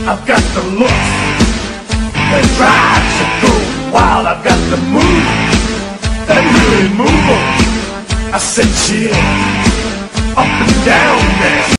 I've got the look that drives you go wild. I've got the move that really move 'em. I said chill, up and down there.